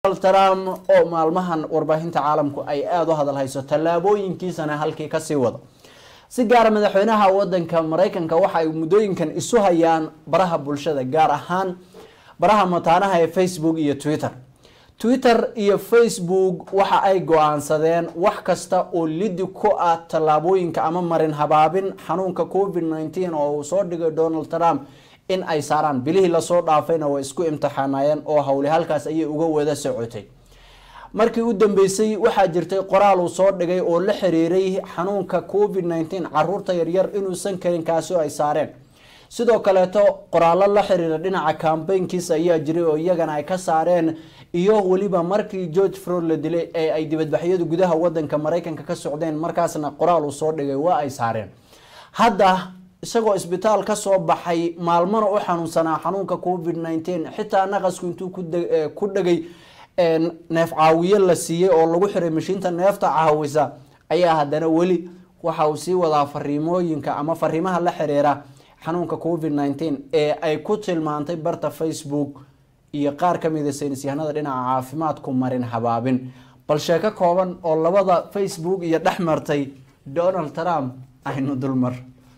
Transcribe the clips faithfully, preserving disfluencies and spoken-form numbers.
Trump oo maalmahan warbaahinta caalamku ay aad u hadal hayso tallaabooyinkiisana halkii ka sii wada si gaar ah madaxweynaha wadanka Mareykanka waxa ay muddooyinkan isu hayaan baraha bulshada gaar ahaan baraha mataanaha ee Facebook iyo Twitter Twitter iyo Facebook waxa ay go'aansadeen wax kasta oo lid ku ah tallaabooyinka ama marin habaabin xanuunka COVID nineteen oo soo dhigay Donald Trump in ay saaraan bilihii la soo dhaafayna way isku imtixaanayeen oo hawle halkaas ay uga wada socotay markii u dambeysay waxa jirtay qoraal uu soo dhigay oo la xiriiray xanuunka COVID nineteen caruurta yar yar inuu san karin kaasi ay saareen sidoo kale to qoraal la xiriira dhinaca campaignkiisa ayaa jiray oo iyagana ay ka saareen iyo waliba markii George Floyd la dilay ee ay dibadbaxyadu gudaha wadanka Mareykanka ka socdeen markaasna qoraal uu soo dhigay waa ay saareen hadda isagoo isbitaal ka soo baxay maalmana u xanuunsanaa xanuunka COVID nineteen xitaa naqasku intuu ku dhagay neef caawiye la siiyay oo lagu xiray mashiinta neefta caawisa ayaa haddana wali waxa uu sii wadaa fariimooyinka ama fariimaha la xiriira xanuunka COVID nineteen ee ay ku tilmaantay barta Facebook iyo qaar ka mid ah saynisyahanada dhinaca caafimaadku marin habaabin bal sheeko kooban oo labada Facebook iyo dhaxmartay Donald Trump aynu dulmar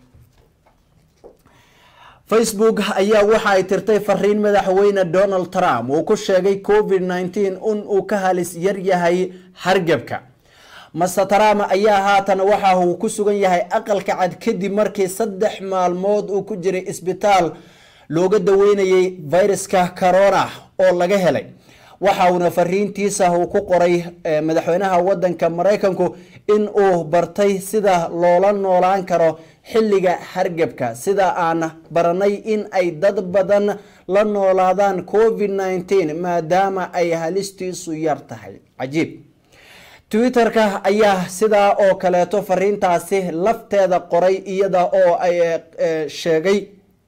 Facebook ayaa waxa ay tirtay fariin madaxweyne Donald Trump oo ku sheegay COVID nineteen in uu ka halis yar yahay hargabka Mister Trump ayaa haatan waxa uu ku sugan yahay aqalka cad kadib markii saddex maalmood uu ku jiray isbitaal looga daweynayay viruska corona oo laga helay waxa uu fariintiisa uu ku qoray madaxweynaha wadanka Mareykanku in uu bartay sida loola noolaan karo xilliga hargabka sida aan baranay in ay dad badan la noolaadaan COVID nineteen maadaama ay halistiisu yar tahay cajiib Twitterka ayaa sida oo kale to fariintaasi lafteeda qoray iyada oo ay sheegay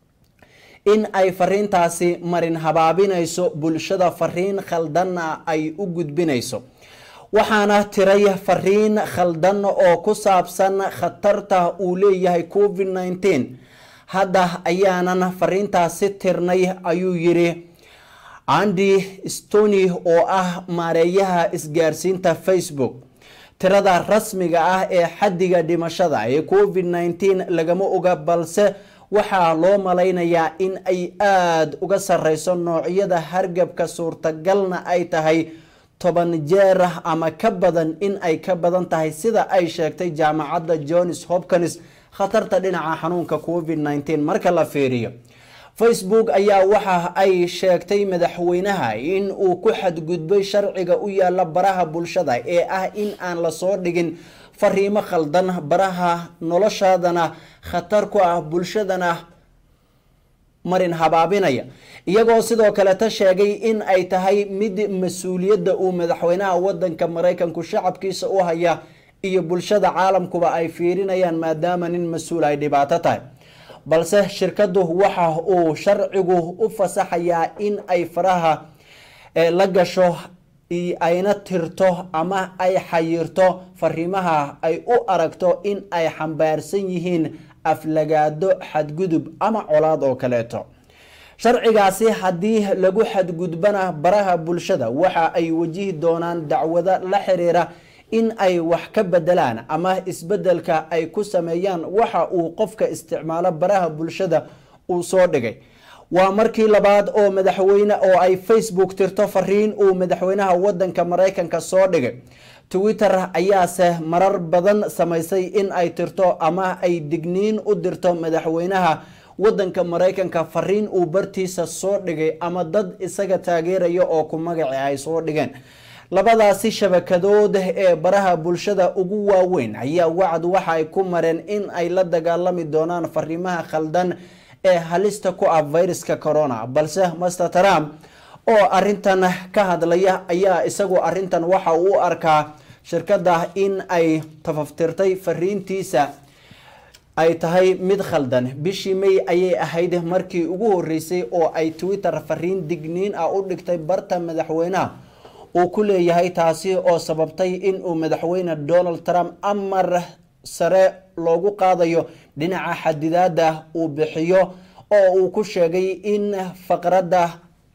in ay fariintaasi marin habaabinayso bulshada fariin khaldan ay u gudbinayso waxaana tiray fariin khaldan oo ku saabsan khatarta uu leeyahay COVID nineteen hadda ayaanan fariintaasi tirnay ayuu yiri Andy Stoney oo ah maareeyaha isgaarsiinta Facebook tirada rasmiga ah ee xaddiga dhimashada ee COVID nineteen lagama oga balse waxaa loo malaynayaa in ay aad uga sareyso noocyada hargabka suurtagalna ay tahay toban jeer ama ka badan in ay ka badan tahay sida ay sheegtay jaamacadda Johns Hopkins khatarta dhinaca xanuunka COVID nineteen marka la fiiriyo Facebook ayaa waxa ay sheegtay madaxweynaha in uu ku xadgudbay sharciga u yaala baraha bulshada ee ah in aan la soo dhigin fariimo khaldan baraha noloshadana khatar ku ah bulshadana marin habaabinaya iyagoo sidoo kale ta sheegay in ay tahay mid mas'uuliyadda uu madaxweynaha wadanka Mareykanku shacabkiisa u haya iyo bulshada caalamkuba ay fiirinayaan maadaama nin mas'uul ay dhibaato tahay balse shirkadu waxa uu sharcigu u fasaxayaa in ay faraha la gasho ayna tirto ama ay xayirto fariimaha ay u aragto in ay xambaarsan yihiin aflagaado xadgudub ama colaad oo kaleeto sharcigaasi hadii lagu xadgudbana baraha bulshada waxa ay wajihi doonaan dacwada la xiriira in ay wax ka bedelaan ama isbedelka ay ku sameeyaan waxa uu qofka isticmaalo baraha bulshada uu soo dhigay waa markii labaad oo madaxweyne oo ay Facebook tirto fariin uu madaxweynaha wadanka Mareykanka soo dhigay Twitter ayaase marar badan sameysay in ay tirto ama ay digniin u dirto madaxweynaha wadanka Mareykanka fariin uu bartiisa soo dhigay ama dad isaga taageerayo oo ku magaci ay soo dhigeen labadaasi shabakadood ee baraha bulshada ugu waaweyn ayaa wacd waxa ay ku mareen in ay la dagaalami doonaan fariimaha khaldan ee halista ku ah viruska corona balse Mister Trump oo arintan ka hadlaya ayaa isagu arintan waxa uu arkaa shirkadda in ay tafaftirtay fariintiisa ay tahay mid khaldan bishii May ayay ahayd markii ugu horeysay oo ay Twitter fariin digniin ah u dhigtay barta madaxweynaha uu ku leeyahay taasi oo sababtay in uu madaxweyne Donald Trump amar sare loogu qaadayo dhinaca xadidaada uu bixiyo oo uu ku sheegay in faqradda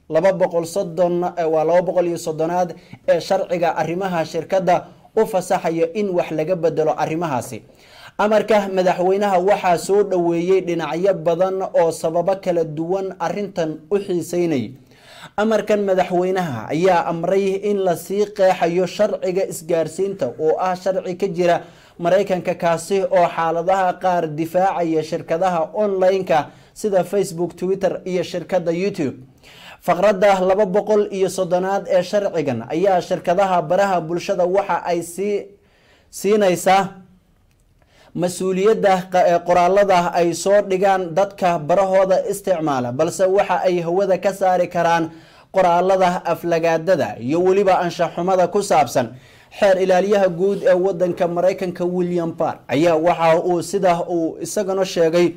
laba boqol soddon waa laba boqol iyo soddonaad ee sharciga arrimaha shirkadda u fasaxayo in wax laga bedelo arrimahaasi. amarka madaxweynaha waxaa soo dhoweeyey dhinacyo badan oo sababo kala duwan arrintan u xiiseynay. amarkan madaxweynaha ayaa amray in lasii qeexayo sharciga isgaarsiinta oo ah sharci ka jira Mareykanka kaasi oo xaaladaha qaar difaacaya shirkadaha online-ka sida Facebook, Twitter iyo shirkadda YouTube. faqradda laba boqol iyo soddonaad ee sharcigan ayaa shirkadaha baraha bulshada waxa ay sii siinaysaa mas-uuliyadda qoraalada ay soo dhigaan dadka barahooda isticmaala, balse waxa ay hawada ka saari karaan qoraalada aflagaadada iyo weliba anshaxumada ku saabsan. xeer ilaaliyaha guud ee wadanka Mareykanka William Barr ayaa waxa uu sida uu isagana sheegay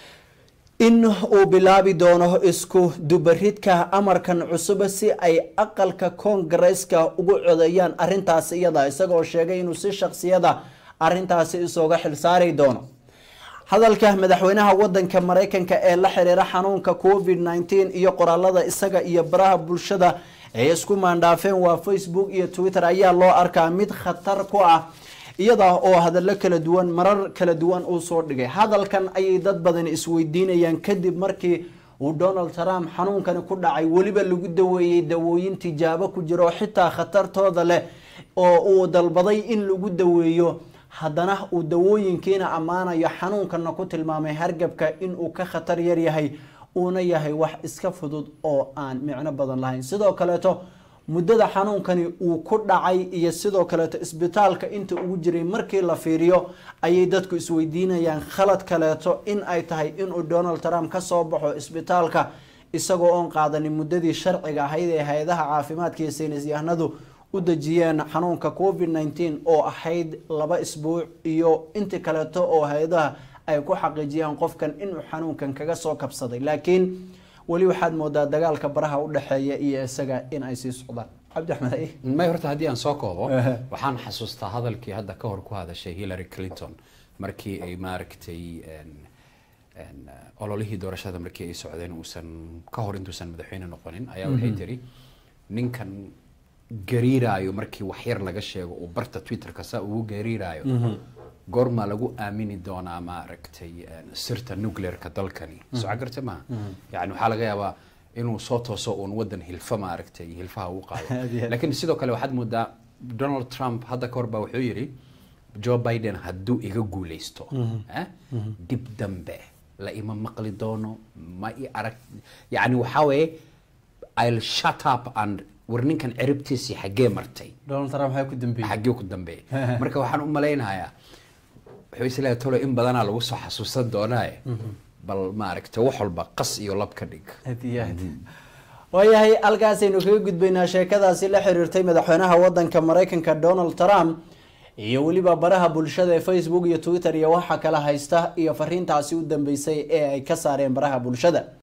in uu bilaabi doono isku dubaridka amarkan cusub si ay aqalka Koongareeska ugu codeeyaan arrintaas iyada, isagoo sheegay inuu si shakhsiyada arrintaasi isooga xilsaari doono. hadalka madaxweynaha wadanka Mareykanka ee la xiriira xanuunka covid nineteen iyo qoraalada isaga iyo baraha bulshada ee isku maandhaafeen waa Facebook iyo Twitter ayaa loo arkaa mid khatar ku ah, iyada oo hadallo kala duwan marar kala duwan uu soo dhigay. hadalkan ayay dad badan isweydiinayaan kadib markii uu Donald Trump xanuunkani ku dhacay, weliba lagu daweeyay dawooyin tijaabo ku jiro xitaa khatartooda leh oo uu dalbaday in lagu daweeyo. haddana uu dawooyinkiina ammaanayo xanuunkana ku tilmaamay hargabka inuu ka khatar yar yahay uuna yahay wax iska fudud oo aan micno badan lahayn. sidoo kaleeto muddada xanuunkani uu ku dhacay iyo sidoo kaleeto isbitaalka inta ugu jiray markii la fiiriyo ayay dadku isweydiinayaan khalad kaleeto in ay tahay inuu Donald Trump ka soo baxo isbitaalka isagoo oon qaadanin muddadii sharciga ahayd ee hay'adaha caafimaadka iyo saynis yahanadu u dajiyeen xanuunka covid nineteen oo ahayd laba isbuuc iyo inta kaleeto oo hay'adaha ay ku xaqiijiyaan qofkan inuu xanuunkan kaga soo kabsaday. laakiin wali waxaad moodaa dagaalka baraha u dhaxeeya iyo isaga in ay sii socdaan. cabdi axmed may horta haddii aan soo koobo waxaan xasuustaa hadalkii hadda ka hor ku hadashay Hillary Clinton markii ay maaragtay ololihii doorashada markii ay socdeen uusan ka hor intuusan madaxweyne noqonin ayaa waxay tiri ninkan gariiraayo markii wax yar laga sheego uu barta Twitterka saa ugu gariiraayo goorma lagu aamini doonaa maaragtay sirta nuclearka dalkani soo agarta ma yani waxa laga yaabaa inuu soo tooso uun wadan hilfa maaragtay hilfaha uu qaado. laakiin sidoo kale waxaad moodaa Donald Trump hadda ka hor baa wuxuu yiri Joe Biden hadduu iga guuleysto eh dib dambe la ima maqli doono ma i arag yani waxa weeye I'll shut up and warninkan ciribtiisi xagee martay Donald Trump waxay ku dambeeyay xagee ku dambeeyay marka waxaan u maleynayaa wuxuu isla tolo in badan lagu soo xasuusan doonaa bal ma aragtay wax walba qas iyo lab ka dhig. hadiyad wayahay alkaasaynu kaga gudbaynaa sheekadaasi la xiriirtay madaxweynaha wadanka Mareykanka Donald Trump iyo waliba baraha bulshada ee Facebook iyo Twitter iyo waxa kala haysta iyo fariintaasi u dambeysay ee ay ka saareen baraha bulshada.